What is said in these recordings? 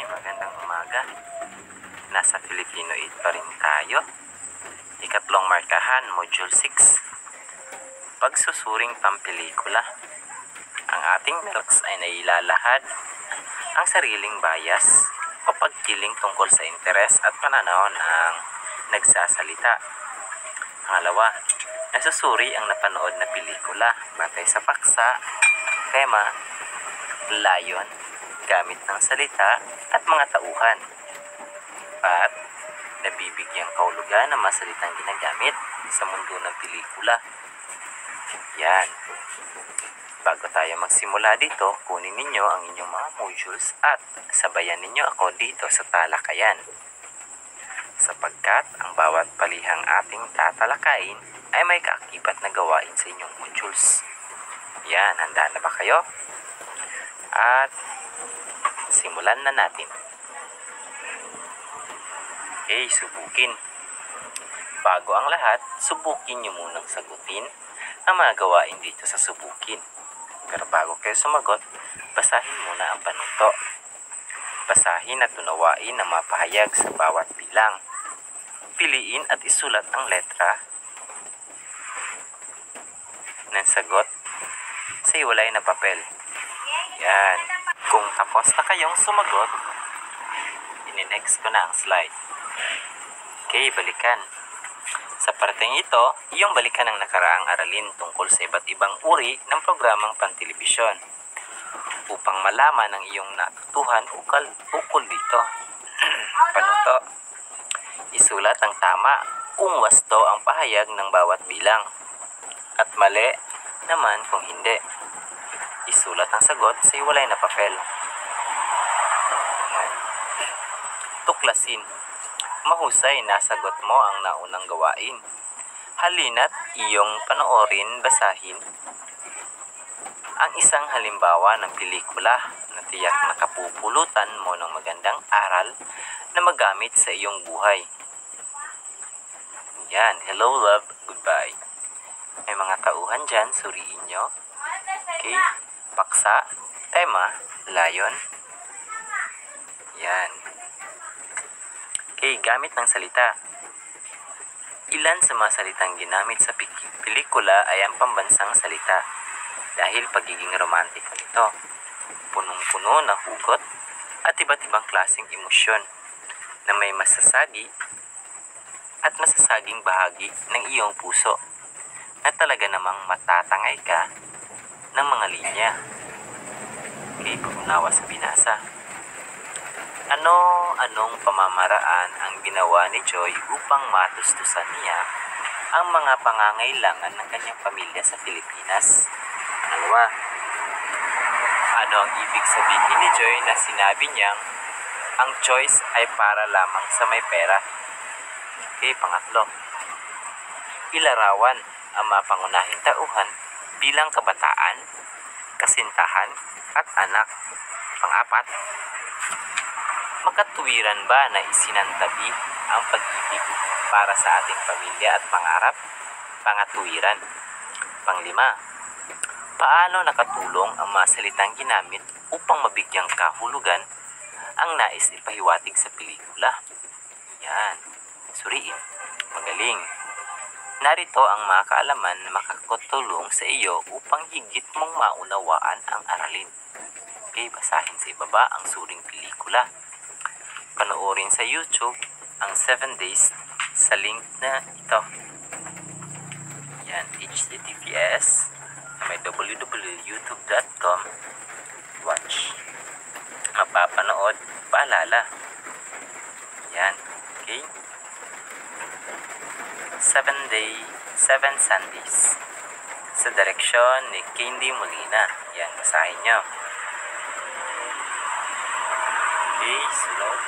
Magandang umaga. Nasa Filipino 8 pa rin tayo. Ikatlong markahan, Module 6. Pagsusuring pampelikula. Ang ating NELCS ay nailalahad ang sariling bias o pagkiling tungkol sa interes at pananaw ng nagsasalita. Pangalawa, nasusuri ang napanood na pelikula batay sa paksa, tema, layon, gamit ng salita at mga tauhan. At nabibigyang kahulugan ng mga salitang ginagamit sa mundo ng pelikula. Yan. Bago tayo magsimula dito, kunin ninyo ang inyong mga modules at sabayan ninyo ako dito sa talakayan. Sapagkat ang bawat palihang ating tatalakayin ay may kaakibat na gawain sa inyong modules. Yan, handa na ba kayo? At simulan na natin. Okay, subukin. Bago ang lahat, subukin nyo munang sagutin ang mga gawain dito sa subukin. Pero bago kayo sumagot, basahin muna ang panuto. Basahin at unawain ang mga pahayag sa bawat bilang. Piliin at isulat ang letra ng sagot sa hiwalay na papel. Yan. Kung tapos na kayong sumagot, ini-next ko na ang slide. Okay, balikan. Sa parteng ito, iyong balikan ang nakaraang aralin tungkol sa iba't ibang uri ng programang pantelebisyon upang malaman ang iyong natutuhan ukol dito. Panuto. Isulat ang tama kung wasto ang pahayag ng bawat bilang at mali naman kung hindi. Isulat ang sagot sa hiwalay na papel. Tuklasin. Mahusay nasagot mo ang naunang gawain. Halina't iyong panoorin, basahin ang isang halimbawa ng pelikula na tiyak nakapupulutan mo ng magandang aral na magamit sa iyong buhay. Yan. Hello, love. Goodbye. May mga tauhan dyan. Suriin nyo. Okay. Paksa, tema, layon. Yan. Okay, gamit ng salita. Ilan sa mga salitang ginamit sa pelikula ay ang pambansang salita dahil pagiging romantiko nito. Punong-puno ng hugot at iba't ibang klaseng emosyon na may masasagi at masasaging bahagi ng iyong puso na talaga namang matatangay ka ng mga linya. Okay, pag-unawa sa binasa. Anong pamamaraan ang ginawa ni Joy upang matustusan niya ang mga pangangailangan ng kanyang pamilya sa Pilipinas? Pangalawa, ano ang ibig sabihin ni Joy na sinabi niyang ang choice ay para lamang sa may pera? Okay, pangatlo, ilarawan ang mga pangunahing tauhan bilang kabataan, kasintahan, at anak. Pang-apat, makatuwiran ba na isinantabi ang pag-ibig para sa ating pamilya at pangarap? Pangatuwiran. Panglima, paano nakatulong ang mga salitang ginamit upang mabigyang kahulugan ang nais ipahiwatig sa pelikula? Yan. Suriin. Magaling. Narito ang mga kaalaman na makakatulong sa iyo upang higit mong maunawaan ang aralin. Okay, basahin sa ibaba ang suring pelikula. Panoorin sa YouTube ang 7 days sa link na ito. Yan, https may www.youtube.com. Watch. Mapapanood, paalala. Yan, okay? 7 Sundays sa direksyon ni Candy Molina. Yan, basahin nyo. Okay, sunod.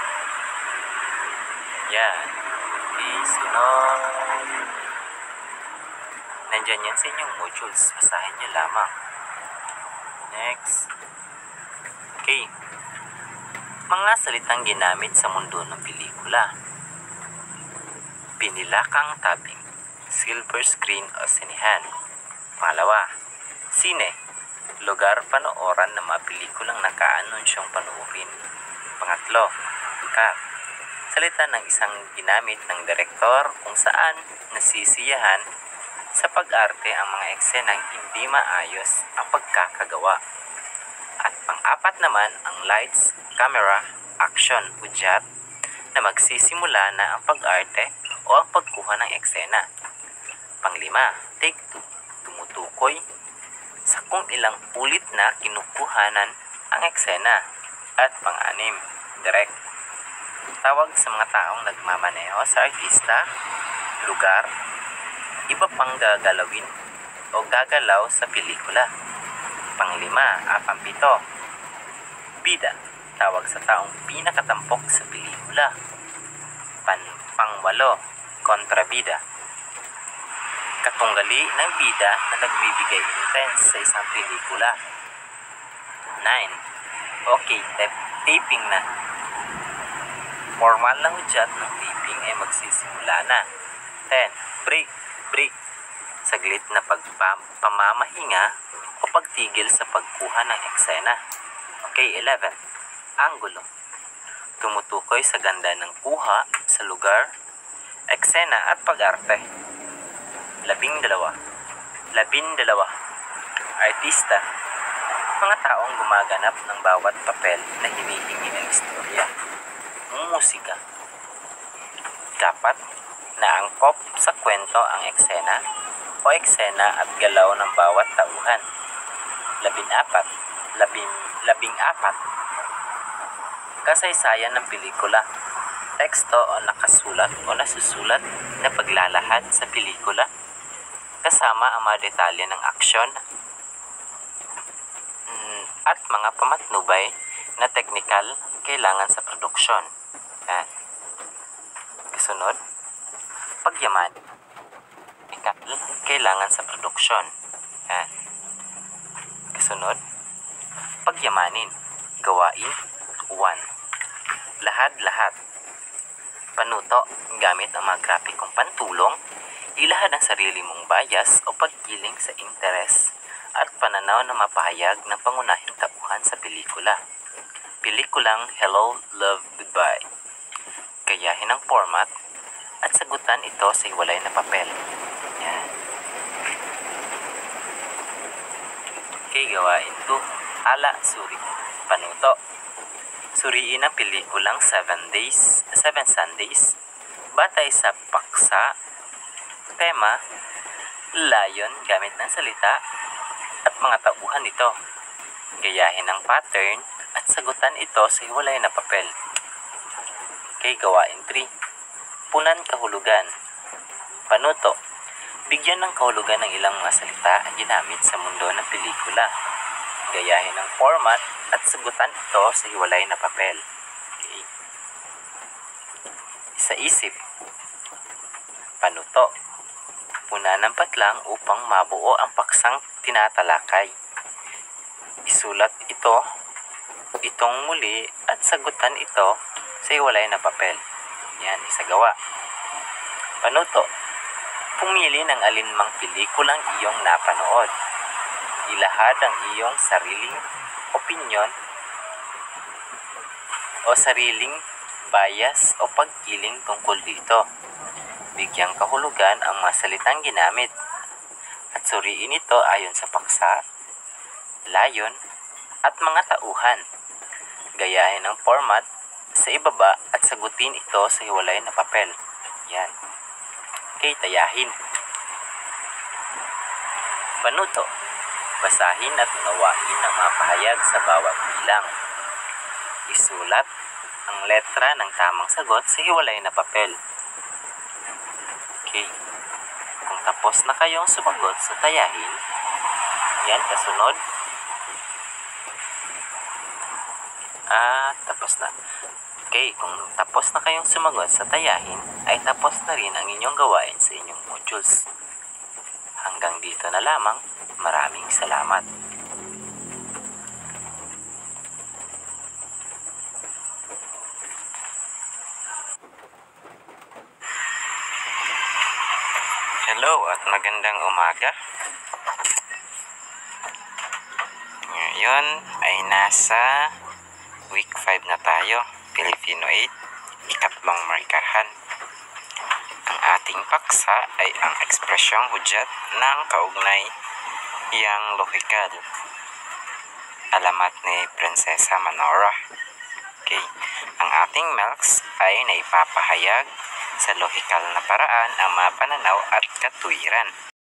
Yan. Okay, sunod. Nandyan yan sa inyong modules. Basahin nyo lamang. Next. Okay. Mga salitang ginamit sa mundo ng pelikula. Pinilakang tabing, silver screen o sinehan. Pangalawa, sine, lugar panooran ng mga pelikulang nakaanunsyong panoorin. Pangatlo, cut. Salita ng isang ginamit ng direktor kung saan nasisiyahan sa pag-arte ang mga eksenang hindi maayos ang pagkakagawa. At pang-apat naman ang lights, camera, action, hudyat na magsisimula na ang pag-arte o ang pagkuha ng eksena. Pang-5, take 2, tumutukoy sa kung ilang ulit na kinukuhanan ang eksena. At pang-6, direct. Tawag sa mga taong nagmamaneho sa artista, lugar, iba pang gagalawin o gagalaw sa pelikula. Pang-5, pang-7, bida. Tawag sa taong pinakatampok sa pelikula. Pang-8, kontrabida. Katunggali ng bida na nagbibigay intense sa isang pelikula. 9, okay, taping na. Formal na hudyat ng taping ay magsisimula na. 10, break. Saglit na pamamahinga o pagtigil sa pagkuha ng eksena. Okay, 11, anggulo. Tumutukoy sa ganda ng kuha sa lugar, eksena at pag-arte. 12, artista. Mga taong gumaganap ng bawat papel na hinihingi ng istorya. Musika. 4, naangkop sa kwento ang eksena o eksena at galaw ng bawat tauhan. 14, kasaysayan ng pelikula. Teksto o nakasulat o nasusulat na paglalahad sa pelikula kasama ang mga detalye ng aksyon at mga pamatnubay na teknikal kailangan sa produksyon. Kasunod, pagyaman. Kailangan sa produksyon. Kasunod, pagyamanin. Gawain 1. Lahad. Panuto gamit ang mga grapikong pantulong, ilahad ang sarili mong bias o pagkiling sa interes at pananaw na mapahayag ng pangunahing tauhan sa pelikula. Pelikulang Hello, Love, Goodbye. Gayahin ang format at sagutan ito sa hiwalay na papel. Yan. Okay, gawain 2. Suri. Panuto. Suriin ang pelikulang 7 Sundays. Batay sa paksa, tema, layon gamit ng salita at mga tauhan nito. Gayahin ang pattern at sagutan ito sa hiwalay na papel. Okay, gawain 3. Punan kahulugan. Panuto. Bigyan ng kahulugan ng ilang mga salita ang ginamit sa mundo ng pelikula. Gayahin ang format at sagutan ito sa hiwalay na papel. Okay. Sa isip. Panuto. Punan ng patlang upang mabuo ang paksang tinatalakay. Isulat itong muli at sagutan ito sa hiwalay na papel. Yan, isagawa. Panuto. Pumili ng alinmang pelikulang iyong napanood. Ilahad ang iyong sariling opinyon o sariling bias o pagkiling tungkol dito. Bigyang kahulugan ang mga salitang ginamit at suriin ito ayon sa paksa, layon at mga tauhan. Gayahin ang format sa ibaba at sagutin ito sa hiwalay na papel. Yan. Okay, tayahin. Panuto. Basahin at unawain ang mga pahayag sa bawat bilang. Isulat ang letra ng tamang sagot sa hiwalay na papel. Okay. Kung tapos na kayong sumagot sa tayahin, yan, kasunod. Tapos na. Okay, kung tapos na kayong sumagot sa tayahin, ay tapos na rin ang inyong gawain sa inyong modules. Hanggang dito na lamang. Maraming salamat. Hello at magandang umaga. Ngayon ay nasa Week 5 na tayo, Filipino 8, ikatlong markahan. Ang ating paksa ay ang ekspresyong hudyat ng kaugnay yang lohikal. Alamat ni Prinsesa Manora. Okay. Ang ating milks ay naipapahayag sa lohikal na paraan ang mga pananaw at katwiran.